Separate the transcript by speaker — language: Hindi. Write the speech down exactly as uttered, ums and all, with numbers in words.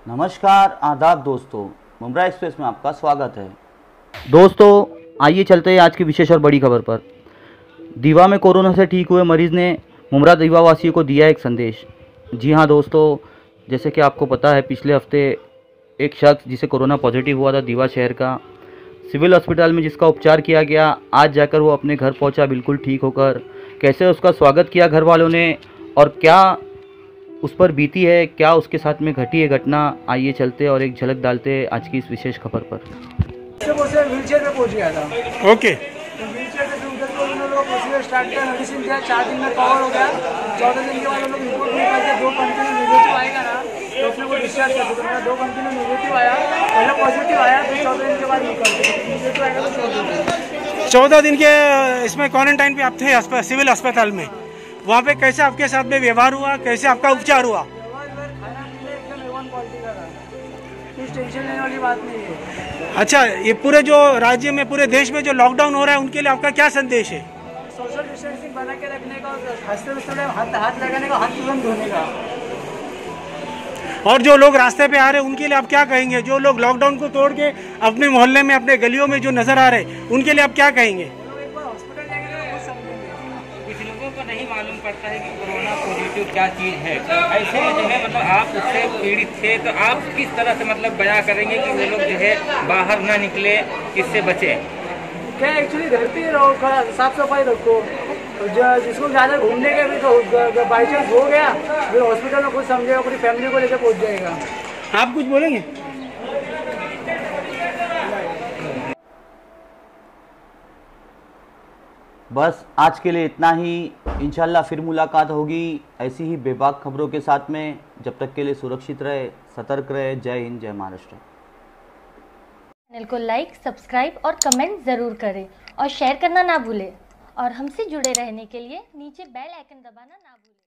Speaker 1: नमस्कार आदाब दोस्तों, मुंब्रा एक्सप्रेस में आपका स्वागत है। दोस्तों आइए चलते हैं आज की विशेष और बड़ी खबर पर। दीवा में कोरोना से ठीक हुए मरीज़ ने मुंब्रा दीवा वासियों को दिया एक संदेश। जी हाँ दोस्तों, जैसे कि आपको पता है पिछले हफ्ते एक शख्स जिसे कोरोना पॉजिटिव हुआ था दीवा शहर का, सिविल हॉस्पिटल में जिसका उपचार किया गया, आज जाकर वो अपने घर पहुंचा बिल्कुल ठीक होकर। कैसे उसका स्वागत किया घर वालों ने और क्या उस पर बीती है, क्या उसके साथ में घटी है घटना, आइए चलते और एक झलक डालते हैं आज की इस विशेष खबर पर।
Speaker 2: व्हीलचेयर पे पहुंच गया था।
Speaker 3: ओके।
Speaker 2: व्हीलचेयर पे उधर को उन्होंने लोग प्रोसीजर स्टार्ट किया, मेडिसिन दिया, चार दिन में कवर हो गया। चौदह दिन के बाद उन लोग रिपोर्ट निकाल के दो कंटिन्यू नेगेटिव आएगा ना तो उसने वो डिस्चार्ज कर सकते हैं। दो कंटिन्यू नेगेटिव आया, पहले पॉजिटिव आया तो चौदह दिन के बाद निकलते नेगेटिव आएगा तो चौदह दिन
Speaker 3: चौदह दिन के इसमें क्वारंटाइन पे आप थे सिविल अस्पताल में। वहाँ पे कैसे आपके साथ में व्यवहार हुआ, कैसे आपका उपचार हुआ?
Speaker 2: खाना पीना एकदम ए वन क्वालिटी का था, कुछ टेंशन लेने वाली बात नहीं है।
Speaker 3: अच्छा, ये पूरे जो राज्य में पूरे देश में जो लॉकडाउन हो रहा है उनके लिए आपका क्या संदेश है?
Speaker 2: सोशल डिस्टेंसिंग बना के रखने का, हंसते हंसते हाथ हाथ लगाने का, हाथ तुरंत धोने का।
Speaker 3: और जो लोग रास्ते पे आ रहे हैं उनके लिए आप क्या कहेंगे? जो लोग लॉकडाउन को तोड़ के अपने मोहल्ले में अपने गलियों में जो नजर आ रहे हैं उनके लिए आप क्या कहेंगे?
Speaker 4: कुछ लोगों को नहीं मालूम पड़ता है कि कोरोना पॉजिटिव क्या चीज़ है। ऐसे में जो है मतलब आप उससे पीड़ित थे तो आप किस तरह से मतलब बयां करेंगे कि वो लोग जो है बाहर ना निकले, इससे बचे?
Speaker 2: क्या एक्चुअली घर पे ही रहो, साफ सफाई रखो। जिसको ज़्यादा घूमने के भी तो बाई चांस हो गया फिर हॉस्पिटल में कुछ समझेगा, अपनी फैमिली को लेकर पहुंच जाएगा।
Speaker 3: आप कुछ बोलेंगे?
Speaker 1: बस आज के लिए इतना ही। इंशाल्लाह फिर मुलाकात होगी ऐसी ही बेबाक खबरों के साथ में। जब तक के लिए सुरक्षित रहे, सतर्क रहे। जय हिंद, जय महाराष्ट्र।
Speaker 5: चैनल को लाइक, सब्सक्राइब और कमेंट ज़रूर करें और शेयर करना ना भूलें। और हमसे जुड़े रहने के लिए नीचे बेल आइकन दबाना ना भूलें।